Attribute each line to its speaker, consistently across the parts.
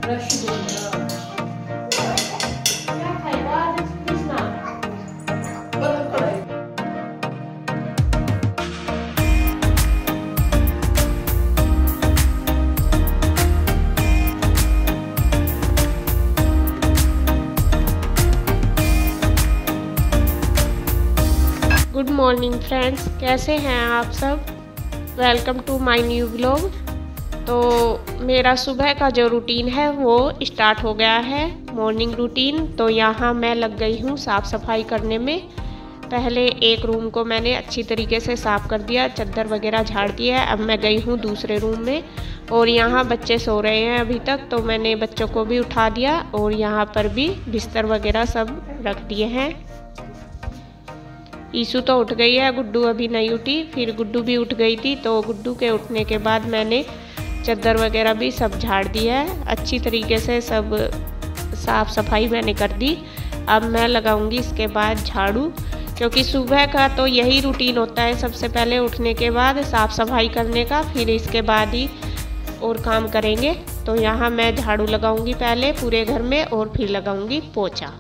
Speaker 1: Good morning friends, कैसे हैं आप सब। Welcome to my new vlog. तो मेरा सुबह का जो रूटीन है वो स्टार्ट हो गया है, मॉर्निंग रूटीन। तो यहाँ मैं लग गई हूँ साफ़ सफाई करने में। पहले एक रूम को मैंने अच्छी तरीके से साफ़ कर दिया, चादर वगैरह झाड़ दिया है। अब मैं गई हूँ दूसरे रूम में और यहाँ बच्चे सो रहे हैं अभी तक, तो मैंने बच्चों को भी उठा दिया और यहाँ पर भी बिस्तर वगैरह सब रख दिए हैं। ईशु तो उठ गई है, गुड्डू अभी नहीं उठी। फिर गुड्डू भी उठ गई थी, तो गुड्डू के उठने के बाद मैंने चादर वगैरह भी सब झाड़ दिया है। अच्छी तरीके से सब साफ़ सफाई मैंने कर दी। अब मैं लगाऊंगी इसके बाद झाड़ू, क्योंकि सुबह का तो यही रूटीन होता है, सबसे पहले उठने के बाद साफ़ सफाई करने का, फिर इसके बाद ही और काम करेंगे। तो यहाँ मैं झाड़ू लगाऊंगी पहले पूरे घर में और फिर लगाऊंगी पोछा।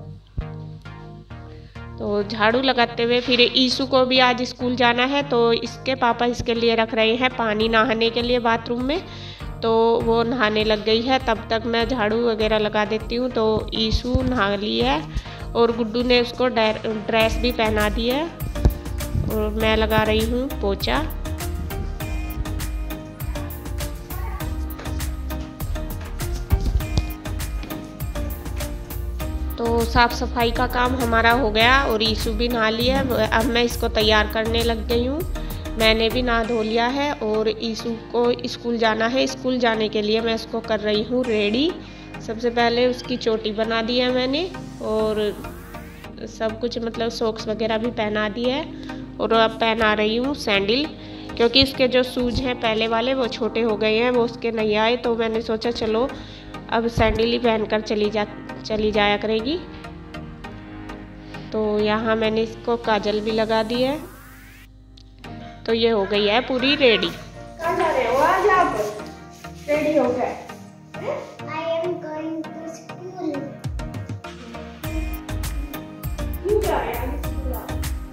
Speaker 1: तो झाड़ू लगाते हुए फिर ईशु को भी आज स्कूल जाना है, तो इसके पापा इसके लिए रख रहे हैं पानी नहाने के लिए बाथरूम में। तो वो नहाने लग गई है, तब तक मैं झाड़ू वगैरह लगा देती हूँ। तो ईशु नहा ली है और गुड्डू ने उसको ड्रेस भी पहना दी है और मैं लगा रही हूँ पोछा। तो साफ़ सफाई का काम हमारा हो गया और ईशु भी नहा लिया। अब मैं इसको तैयार करने लग गई हूँ। मैंने भी नहा धो लिया है और ईशु को स्कूल जाना है। स्कूल जाने के लिए मैं इसको कर रही हूँ रेडी। सबसे पहले उसकी चोटी बना दी है मैंने और सब कुछ, मतलब सॉक्स वगैरह भी पहना दी है। और अब पहना रही हूँ सैंडल, क्योंकि इसके जो शूज हैं पहले वाले वो छोटे हो गए हैं, वो उसके नहीं आए। तो मैंने सोचा चलो अब सैंडल ही पहनकर चली जाया करेगी। तो यहाँ मैंने इसको काजल भी लगा दी है। तो ये हो गई है पूरी रेडी।
Speaker 2: कहाँ जा रहे हो आज आप? रेडी हो गए? I am going to school. क्यों जा रहे हैं स्कूल आप?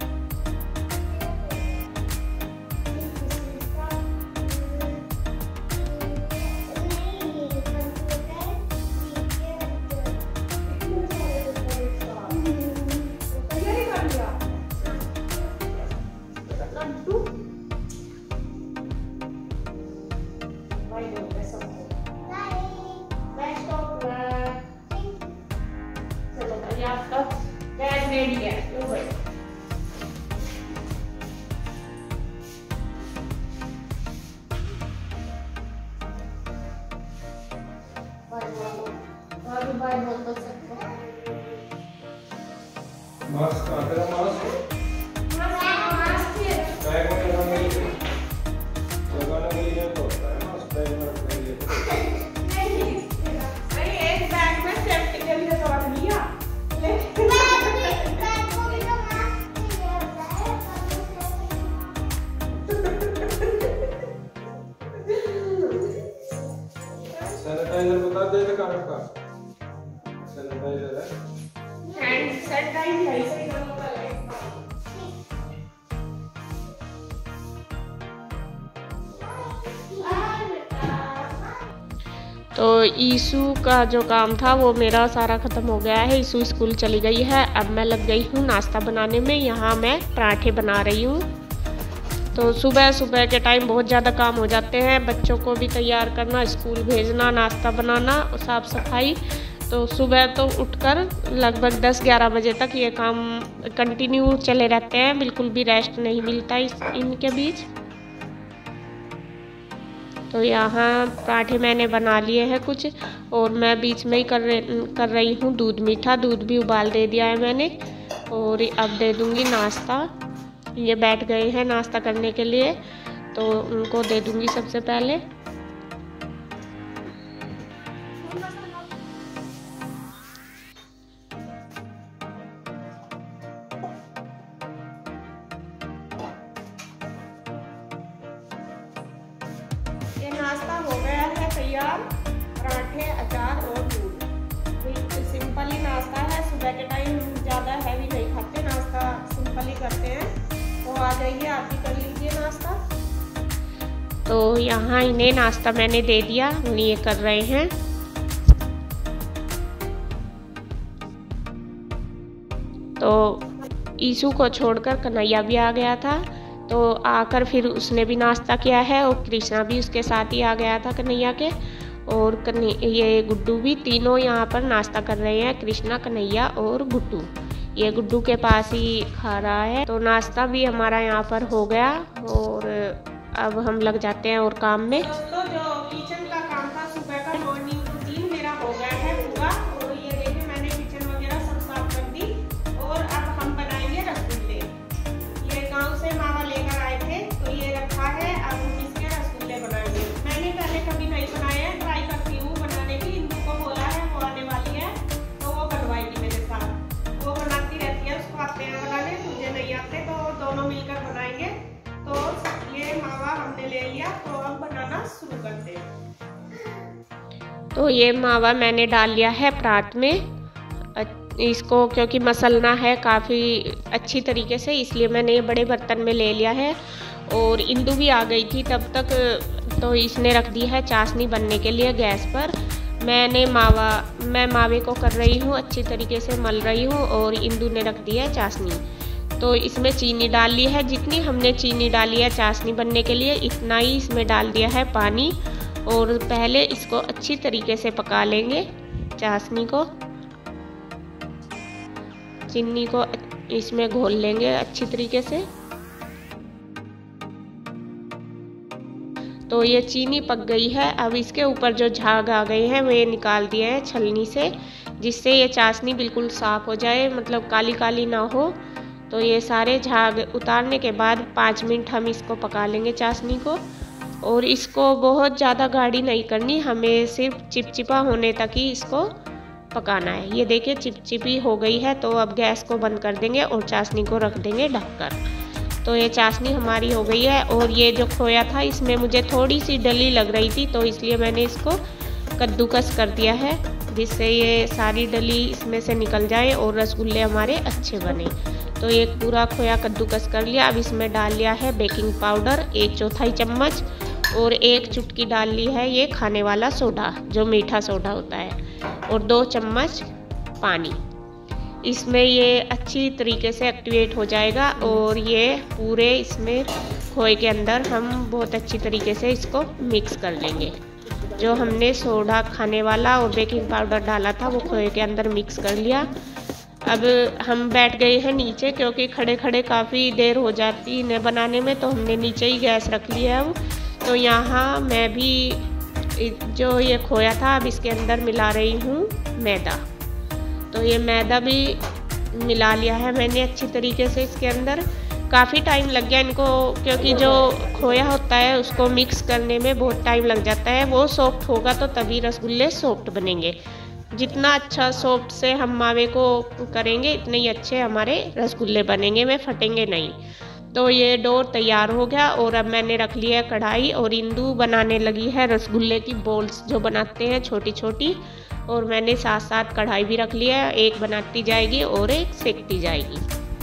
Speaker 2: आपका बैग रेडी है। बाय बोल दो सबको।
Speaker 3: मास्क कहाँ तेरा मास्क?
Speaker 2: मास्क
Speaker 3: बैग में लगाने के लिए तो होता है मास्क, बैग में रखने के लिए
Speaker 2: नहीं, एक बैग में सेफ्टी के लिए तोड़ लिया।
Speaker 3: सैनिटाइजर बता दे थे कहाँ का? सैनिटाइजर है,
Speaker 2: हैंड सैनिटाइजर है, सही करना पड़ेगा।
Speaker 1: तो ईशु का जो काम था वो मेरा सारा ख़त्म हो गया है। ईशु स्कूल चली गई है। अब मैं लग गई हूँ नाश्ता बनाने में। यहाँ मैं पराठे बना रही हूँ। तो सुबह सुबह के टाइम बहुत ज़्यादा काम हो जाते हैं, बच्चों को भी तैयार करना, स्कूल भेजना, नाश्ता बनाना, साफ़ सफाई। तो सुबह तो उठकर लगभग 10-11 बजे तक ये काम कंटिन्यू चले रहते हैं, बिल्कुल भी रेस्ट नहीं मिलता इनके बीच। तो यहाँ पराठे मैंने बना लिए हैं कुछ, और मैं बीच में ही कर रही हूँ दूध मीठा। दूध भी उबाल दे दिया है मैंने और अब दे दूँगी नाश्ता। ये बैठ गए हैं नाश्ता करने के लिए, तो उनको दे दूँगी सबसे पहले।
Speaker 2: ये नाश्ता हो गया है तैयार। पराठे, अचार
Speaker 1: सुबह के टाइम ज़्यादा हैवी नहीं खाते, नाश्ता सिंपल ही करते हैं। तो आ जाइए, आप भी कर लीजिए नाश्ता। तो यहाँ इन्हें नाश्ता मैंने दे दिया, ये कर रहे हैं। तो ईशु को छोड़कर कन्हैया भी आ गया था, तो आकर फिर उसने भी नाश्ता किया है और कृष्णा भी उसके साथ ही आ गया था कन्हैया के। और ये गुड्डू भी, तीनों यहाँ पर नाश्ता कर रहे हैं, कृष्णा, कन्हैया और गुड्डू। ये गुड्डू के पास ही खा रहा है। तो नाश्ता भी हमारा यहाँ पर हो गया और अब हम लग जाते हैं और काम में। दोस्तों, जो किचन का काम था, सुबह का मॉर्निंग रूटीन मेरा हो गया है पूरा। और ये देखिए, मैंने किचन वगैरह सब साफ कर दी और अब हम बनाएंगे रसगुल्ले। ये गांव से मावा लेकर आए थे, तो ये रखा है, अब हम इसके रसगुल्ले बनाएंगे। मैंने पहले कभी नहीं बनाया है, ट्राई करती हूँ बनाने की। इनको बोला है वो आने वाली है तो वो बनवाएगी मेरे साथ। वो बनाती रहती है, उसको आते हैं बनाने, मुझे नहीं आते, तो दोनों मिलकर बनाएंगे। तो ये मावा हमने ले लिया, तो अब बनाना शुरू करते हैं। तो ये मावा मैंने डाल लिया है परात में। इसको क्योंकि मसलना है काफ़ी अच्छी तरीके से, इसलिए मैंने ये बड़े बर्तन में ले लिया है। और इंदू भी आ गई थी तब तक, तो इसने रख दी है चाशनी बनने के लिए गैस पर। मैं मावे को कर रही हूँ, अच्छी तरीके से मल रही हूँ, और इंदू ने रख दी है चाशनी। तो इसमें चीनी डाल ली है, जितनी हमने चीनी डाली है चाशनी बनने के लिए, इतना ही इसमें डाल दिया है पानी। और पहले इसको अच्छी तरीके से पका लेंगे, चाशनी को, चीनी को इसमें घोल लेंगे अच्छी तरीके से। तो ये चीनी पक गई है। अब इसके ऊपर जो झाग आ गए हैं वे निकाल दिए हैं छलनी से, जिससे ये चाशनी बिल्कुल साफ़ हो जाए, मतलब काली काली ना हो। तो ये सारे झाग उतारने के बाद 5 मिनट हम इसको पका लेंगे चाशनी को। और इसको बहुत ज़्यादा गाढ़ी नहीं करनी, हमें सिर्फ चिपचिपा होने तक ही इसको पकाना है। ये देखिए चिपचिपी हो गई है, तो अब गैस को बंद कर देंगे और चाशनी को रख देंगे ढककर। तो ये चाशनी हमारी हो गई है। और ये जो खोया था, इसमें मुझे थोड़ी सी डली लग रही थी, तो इसलिए मैंने इसको कद्दूकस कर दिया है, जिससे ये सारी डली इसमें से निकल जाए और रसगुल्ले हमारे अच्छे बने। तो एक पूरा खोया कद्दूकस कर लिया। अब इसमें डाल लिया है बेकिंग पाउडर 1/4 चम्मच, और 1 चुटकी डाल ली है ये खाने वाला सोडा, जो मीठा सोडा होता है, और 2 चम्मच पानी। इसमें ये अच्छी तरीके से एक्टिवेट हो जाएगा और ये पूरे इसमें खोए के अंदर हम बहुत अच्छी तरीके से इसको मिक्स कर लेंगे। जो हमने सोडा खाने वाला और बेकिंग पाउडर डाला था वो खोए के अंदर मिक्स कर लिया। अब हम बैठ गए हैं नीचे, क्योंकि खड़े खड़े काफ़ी देर हो जाती इन्हें बनाने में, तो हमने नीचे ही गैस रख लिया है। अब तो यहाँ मैं भी जो ये खोया था, अब इसके अंदर मिला रही हूँ मैदा। तो ये मैदा भी मिला लिया है मैंने अच्छी तरीके से इसके अंदर। काफ़ी टाइम लग गया इनको, क्योंकि जो खोया होता है उसको मिक्स करने में बहुत टाइम लग जाता है। वो सॉफ्ट होगा तो तभी रसगुल्ले सॉफ्ट बनेंगे। जितना अच्छा सॉफ्ट से हम मावे को करेंगे, इतने ही अच्छे हमारे रसगुल्ले बनेंगे, वे फटेंगे नहीं। तो ये डो तैयार हो गया। और अब मैंने रख लिया है कढ़ाई, और इंदू बनाने लगी है रसगुल्ले की बॉल्स जो बनाते हैं छोटी छोटी। और मैंने साथ साथ कढ़ाई भी रख लिया है, एक बनाती जाएगी और एक सेकती जाएगी।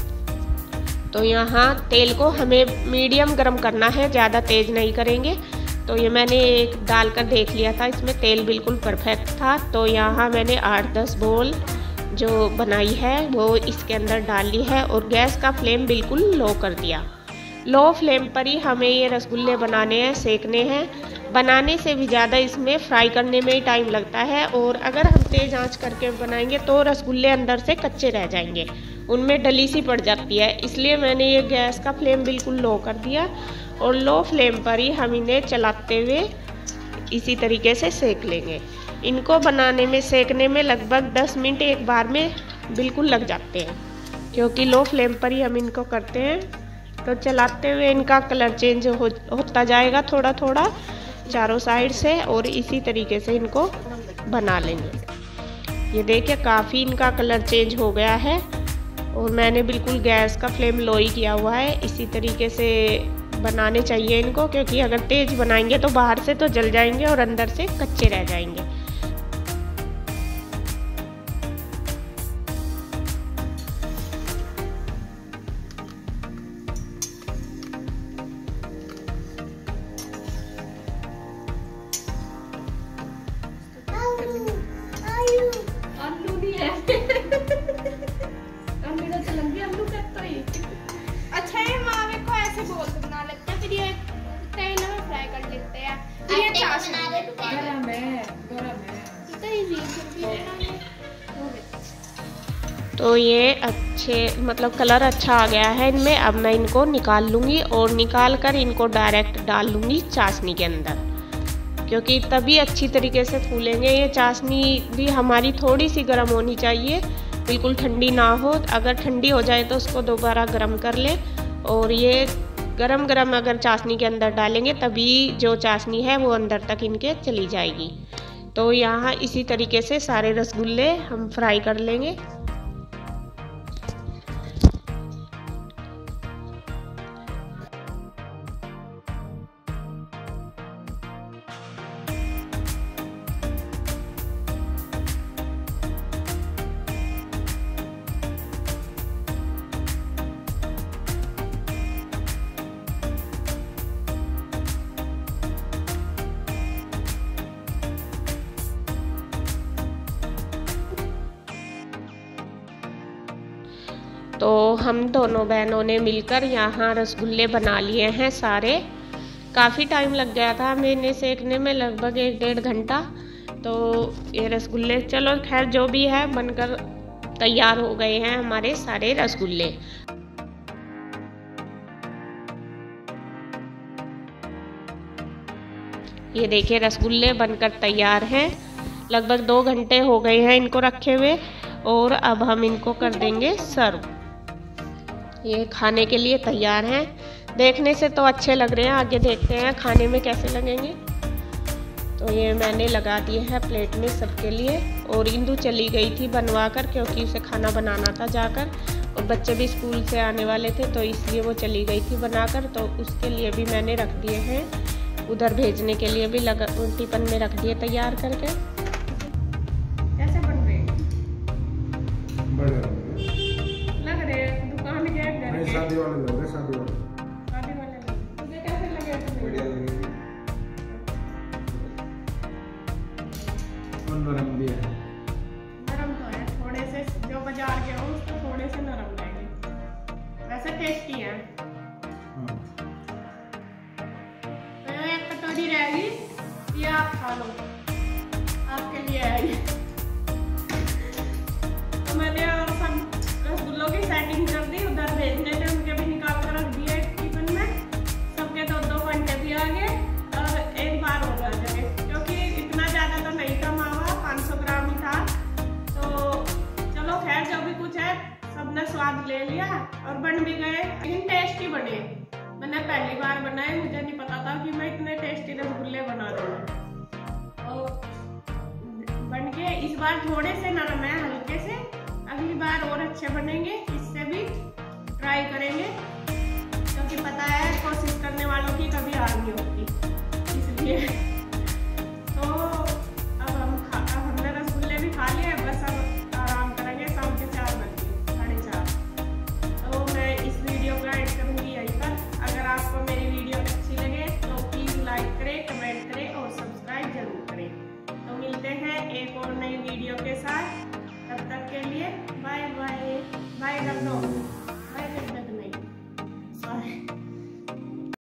Speaker 1: तो यहाँ तेल को हमें मीडियम गरम करना है, ज़्यादा तेज़ नहीं करेंगे। तो ये मैंने एक डालकर देख लिया था, इसमें तेल बिल्कुल परफेक्ट था। तो यहाँ मैंने 8-10 बॉल जो बनाई है वो इसके अंदर डाल ली है, और गैस का फ्लेम बिल्कुल लो कर दिया। लो फ्लेम पर ही हमें ये रसगुल्ले बनाने हैं, सेकने हैं। बनाने से भी ज़्यादा इसमें फ्राई करने में ही टाइम लगता है, और अगर हम तेज़ आंच करके बनाएंगे तो रसगुल्ले अंदर से कच्चे रह जाएंगे, उनमें डली सी पड़ जाती है। इसलिए मैंने ये गैस का फ्लेम बिल्कुल लो कर दिया, और लो फ्लेम पर ही हम इन्हें चलाते हुए इसी तरीके से सेक लेंगे। इनको बनाने में, सेकने में लगभग 10 मिनट एक बार में बिल्कुल लग जाते हैं, क्योंकि लो फ्लेम पर ही हम इनको करते हैं। तो चलाते हुए इनका कलर चेंज होता जाएगा थोड़ा थोड़ा चारों साइड से, और इसी तरीके से इनको बना लेंगे। ये देखिए काफ़ी इनका कलर चेंज हो गया है, और मैंने बिल्कुल गैस का फ्लेम लो ही किया हुआ है। इसी तरीके से बनाने चाहिए इनको, क्योंकि अगर तेज़ बनाएंगे तो बाहर से तो जल जाएंगे और अंदर से कच्चे रह जाएंगे। तो ये अच्छे मतलब कलर अच्छा आ गया है इनमें। अब मैं इनको निकाल लूँगी और निकाल कर इनको डायरेक्ट डाल लूँगी चाशनी के अंदर, क्योंकि तभी अच्छी तरीके से फूलेंगे। ये चाशनी भी हमारी थोड़ी सी गर्म होनी चाहिए, बिल्कुल ठंडी ना हो। अगर ठंडी हो जाए तो उसको दोबारा गर्म कर लें, और ये गरम गरम अगर चाशनी के अंदर डालेंगे तभी जो चाशनी है वो अंदर तक इनके चली जाएगी। तो यहाँ इसी तरीके से सारे रसगुल्ले हम फ्राई कर लेंगे। तो हम दोनों बहनों ने मिलकर यहाँ रसगुल्ले बना लिए हैं सारे। काफ़ी टाइम लग गया था मैंने सेकने में, लगभग 1-1.5 घंटा। तो ये रसगुल्ले चलो खैर जो भी है बनकर तैयार हो गए हैं हमारे सारे रसगुल्ले। ये देखिए रसगुल्ले बनकर तैयार हैं। लगभग 2 घंटे हो गए हैं इनको रखे हुए, और अब हम इनको कर देंगे सर्व। ये खाने के लिए तैयार हैं। देखने से तो अच्छे लग रहे हैं, आगे देखते हैं खाने में कैसे लगेंगे। तो ये मैंने लगा दिए हैं प्लेट में सबके लिए, और इंदु चली गई थी बनवा कर, क्योंकि उसे खाना बनाना था जाकर, और बच्चे भी स्कूल से आने वाले थे तो इसलिए वो चली गई थी बनाकर। तो उसके लिए भी मैंने रख दिए हैं, उधर भेजने के लिए भी टिफिन में रख दिए तैयार करके। कैसे बन रहे लग रहे हैं? दुकान के घर के शादी वाले लग रहे, शादी वाले तुझे कैसे लगे? बढ़िया लगे। नरम भी है, नरम तो है थोड़े से, जो बाजार के हो उसको थोड़े से नरम लगेंगे, वैसे टेस्टी है। तो एक कटोरी रहेगी, ये आप खा लो, आपके लिए है। तो मैंने सब रसगुल्लों की सेटिंग कर दी, उधर भेजने थे उनके भी निकाल कर रख दिए टिफिन में। सबके 2-2 घंटे भी आ गए, और एक बार हो गया जगह, क्योंकि इतना ज़्यादा तो नहीं था मावा, 500 ग्राम ही था। तो चलो खैर जो भी कुछ है सबने स्वाद ले लिया और बन भी गए, लेकिन टेस्टी बने। मैंने पहली बार बनाए, मुझे नहीं पता था कि मैं इतने टेस्टी रसगुल्ले बना दूँगा। और बन के इस बार थोड़े से नरम है, हल्के से, अगली बार और अच्छे बनेंगे, इससे भी ट्राई करेंगे, क्योंकि पता है कोशिश करने वालों की कभी हार नहीं होती, इसलिए। तो अब हमने रसगुल्ले भी खा लिए, बस अब आराम करेंगे, शाम के 4 बजे 4:30। तो मैं इस वीडियो का एड करूँगी यहीं पर। अगर आपको मेरी वीडियो अच्छी लगे तो प्लीज़ लाइक करें, कमेंट करें और सब्सक्राइब जरूर करें। तो मिलते हैं एक और नई वीडियो के साथ, तब तक के लिए बाय बाय। बाय कर दो।